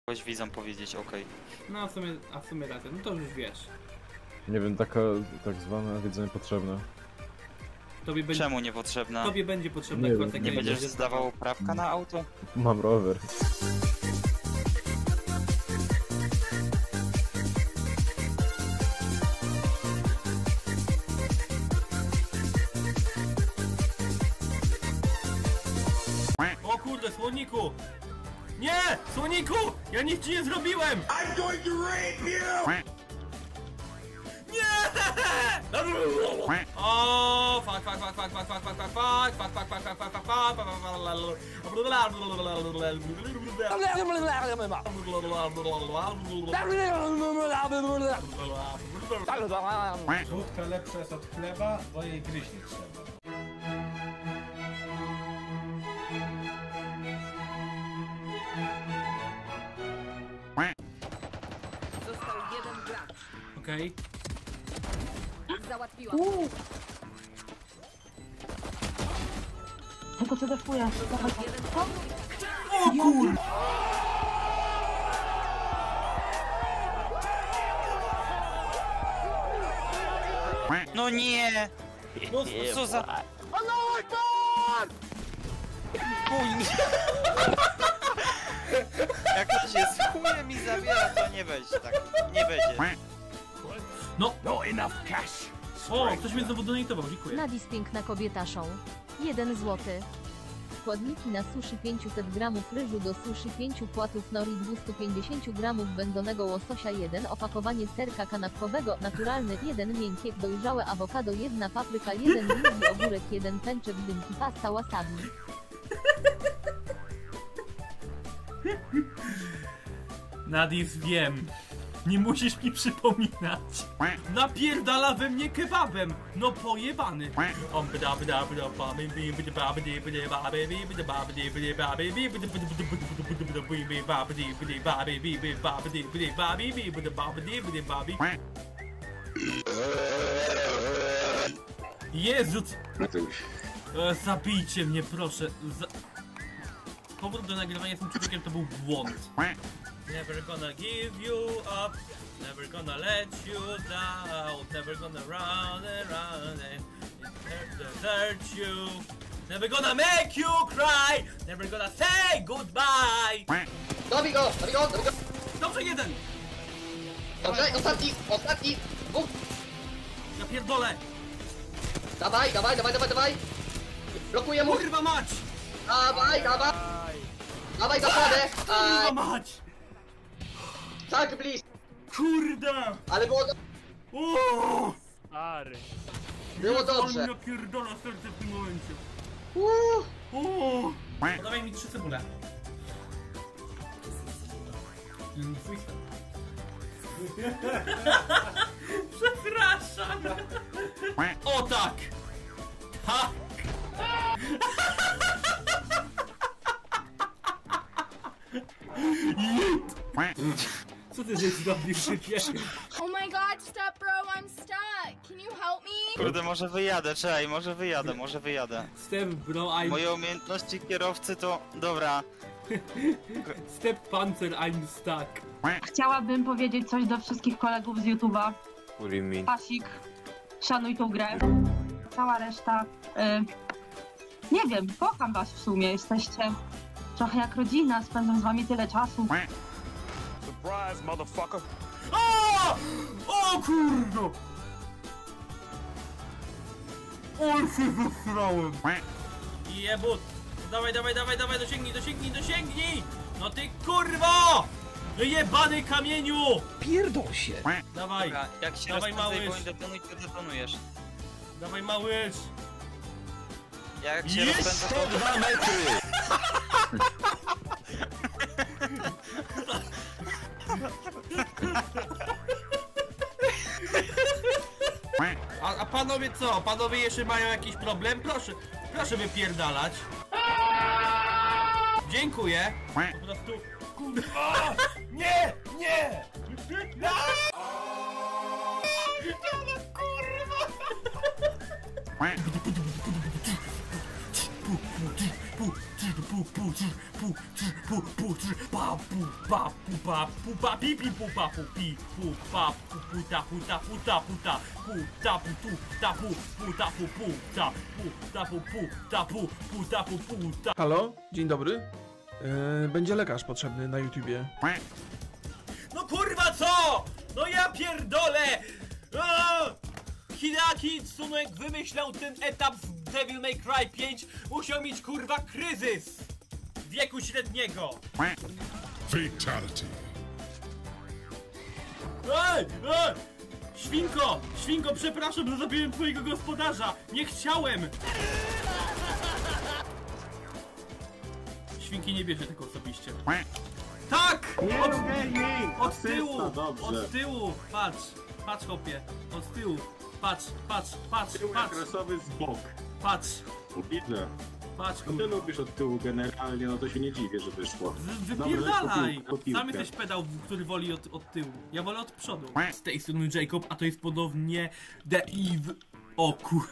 Ktoś widzom powiedzieć okej. No a w sumie raczej, no to już wiesz. Nie wiem, tak zwane wiedzenie potrzebne. Tobie będzie, Czemu niepotrzebna? tobie będzie potrzebna Nie kwota, wiem, Nie nie będziesz zdawał prawka na auto? Mam rower. O kurde, słoniku! Nie! Słoniku! Ja nic ci nie zrobiłem! I'm going to rape you! Nie! O, fuck. Wódka lepsza jest od chleba, bo jej gryźć nie trzeba. Został jeden gracz. Okej. Załatwiłam. Tylko co defuję. Jeden O kur... No nie! No, Co za... Jak ktoś jest chujem i zabiera, to nie będzie tak. Nie będzie. No! O, ktoś mnie znowu donatował, dziękuję. Nadis piękna kobietaszą. 1 złoty. Składniki na sushi 500 gramów ryżu do sushi 5 płatów nori 250 gramów wędzonego łososia 1 opakowanie serka kanapkowego naturalny 1 miękkie dojrzałe awokado 1 papryka 1 drugi ogórek 1 pęczek dymki pasta wasabi. Nadis, wiem. Nie musisz mi przypominać. Napierdala we mnie kebabem. No pojebany. Jezu! Zabijcie mnie, proszę. Powrót do nagrywania z tym człowiekiem to był błąd. Never gonna give you up, never gonna let you down, never gonna run and desert you, never gonna make you cry, never gonna say goodbye. Dobij go! Dobrze, jeden! Dobrze, ostatni! Bum! Ja pierdolę! Dawaj! Blokuję mu! Kurwa mać! Dawaj zasadę! Kurwa mać! Tak blisko! Kurde! Ale było Uuuu! Było dobrze! Ja pierdolę serce w tym momencie. Podawaj mi 3 cebule. Twój Przepraszam! O tak! Tak! Co ty żeś zrobił, szybie? Oh my god, stop bro, I'm stuck. Can you help me? Kurde, może wyjadę, czekaj, może wyjadę. Step bro, I'm... Moje umiejętności kierowcy to... Dobra. Step pancer, I'm stuck. Chciałabym powiedzieć coś do wszystkich kolegów z YouTube'a. Pasik, szanuj tą grę. Cała reszta... nie wiem, kocham was w sumie. Jesteście trochę jak rodzina, spędzam z wami tyle czasu. Surprise, motherfucker! O kurno! Oj się zesrałem! Jebut! Dawaj, dosięgnij! No ty kurwo! Jebany kamieniu! Pierdol się! Dawaj! Dobra, jak się Dawaj, rozpędzaj, małyż. bo detonuj, to detonujesz. Dawaj małyż! Jak się rozpędza, to... 102 metry! A panowie co? Panowie jeszcze mają jakiś problem? Proszę wypierdalać. Dziękuję. Po prostu... Kurwa! Nie! Kurwa! pupa, pupa, pipi, pupa, pupi, pupa, puta, puta, puta, puta, puta, putu, tapu, puta, puta, puta, puta, puta, puta. Halo, dzień dobry. Będzie lekarz potrzebny na YouTubie. No kurwa co? No ja pierdolę! Hideaki Tsunek wymyślał ten etap w Devil May Cry 5, musiał mieć kurwa kryzys wieku średniego. Fatality. Ej! Świnko! Świnko, przepraszam, że zabiłem twojego gospodarza! Nie chciałem! Świnki nie bierze tego osobiście. Tak! Od tyłu! Od tyłu! Patrz! Patrz, chłopie! Od tyłu! Patrz! Patrz! Patrz! Patrz! Kresowy z bok. Patrz! Widzę. Patrz! No ty lubisz od tyłu generalnie, no to się nie dziwię, że wyszło. Wypierdalaj! Sam jesteś pedał, który woli od tyłu. Ja wolę od przodu. Z tej strony Jacob, a to jest ponownie The Eve... O kur...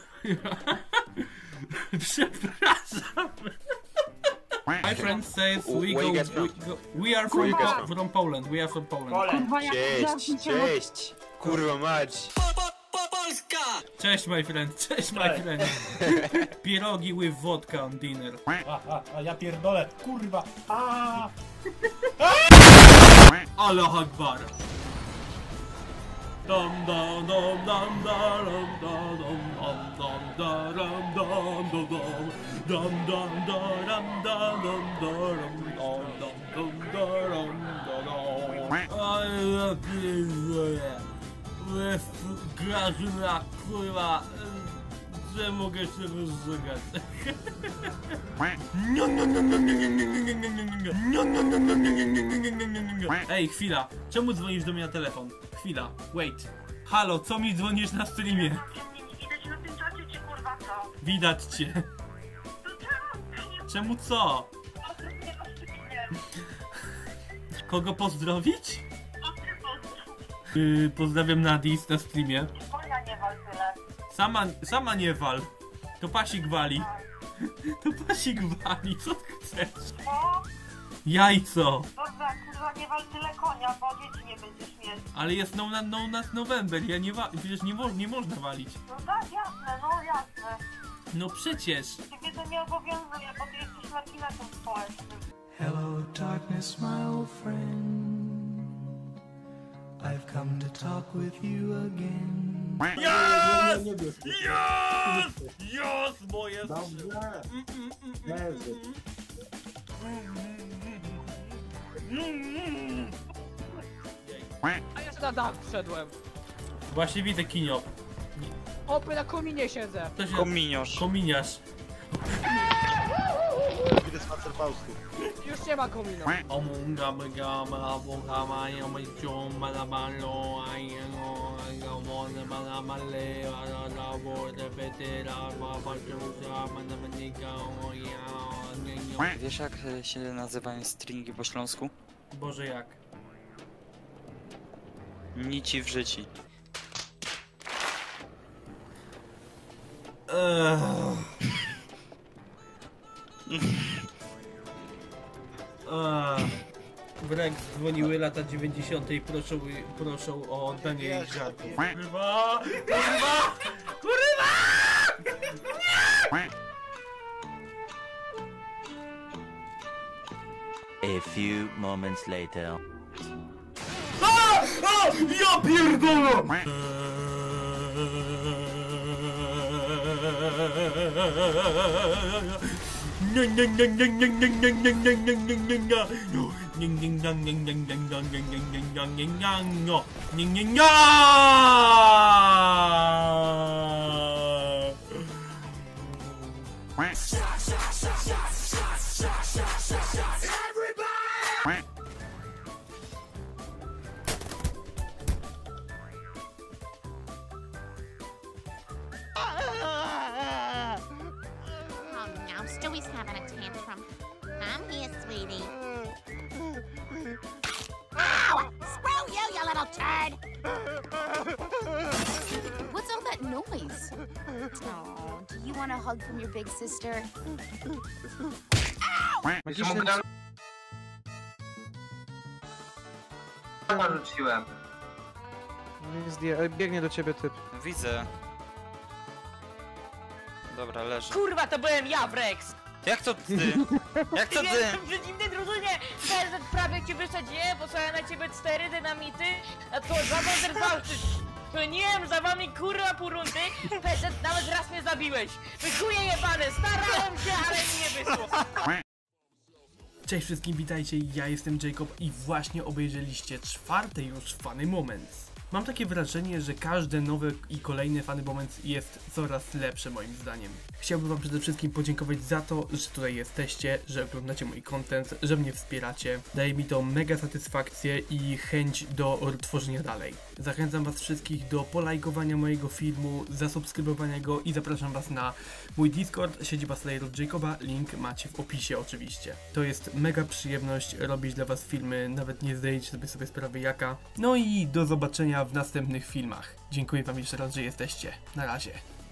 Przepraszam! My friend says we are from Poland. We are from Poland. Kurwa, jak Cześć! Kurwa mać! Cześć my friend, cześć my friend. Pierogi with vodka on dinner. A ja pierdolę, kurwa. Allah Akbar. Dum dum dum dum dum dum dum dum dum dum dum dum Grażyna, kurwa, że mogę się rozżygać. Ej, chwila, czemu dzwonisz do mnie na telefon? Chwila, wait. Halo, co mi dzwonisz na streamie? widać na tym czacie, czy kurwa co? Widać cię. Czemu co? Kogo pozdrowić? Pozdrawiam Nadis na streamie. Konia nie wal tyle. Sama nie wal. To Pasik wali. To Pasik wali, co ty chcesz? O, Jajco. dobra, kurwa, nie wal tyle konia, bo dzieci nie będziesz mieć. Ale jest no nas November, ja nie przecież nie można walić. No tak, jasne, no jasne. No przecież. Ciebie to nie obowiązuje, bo ty jesteś marginatem społecznym. Hello darkness, my old friend. I've come to talk with you again. Yes! Yes! Yes! Moje Dobrze. Leży. A ja na dach wszedłem. Właśnie widzę kinio. Opy na kominie siedzę. Kominiarz. Kominiarz. Widzę spacer Faustu. Już nie ma komina. Wiesz jak się nazywają stringi po śląsku? Boże jak? Nici w życiu. W ręk dzwoniły lata 90. i proszą o oddanie jej żartów. Kurwa! Kurwa! Kurwa! A few moments later. Ja pierdolę! Now Stewie's having a tantrum. I'm here, sweetie. Ow! Screw you, you little turd! What's all that noise? Oh, do you want a hug from your big sister? Ow! rzuciłem. Biegnie do ciebie typ. Widzę. Dobra, leży. Kurwa, to byłem ja, Brex! Jak to ty? Jak to ty? Jestem w przeciwnej drużynie! PZ prawie cię wysadziłem, posłałem na ciebie 4 dynamity, a to za to walczysz! Goniłem za wami kurwa pół rundy, PZ nawet raz mnie zabiłeś! Wykuje jebane, starałem się, ale mi nie wyszło! Cześć wszystkim, witajcie, ja jestem Jacob i właśnie obejrzeliście 4. już Funny Moments. Mam takie wrażenie, że każde nowe i kolejne Funny Moments jest coraz lepsze moim zdaniem. Chciałbym wam przede wszystkim podziękować za to, że tutaj jesteście, że oglądacie mój content, że mnie wspieracie. Daje mi to mega satysfakcję i chęć do tworzenia dalej. Zachęcam was wszystkich do polajkowania mojego filmu, zasubskrybowania go i zapraszam was na mój Discord, siedziba Slayerów Jacoba, link macie w opisie oczywiście. To jest mega przyjemność robić dla was filmy, nawet nie zdajecie sobie sprawy jaka. No i do zobaczenia w następnych filmach. Dziękuję wam jeszcze raz, że jesteście. Na razie.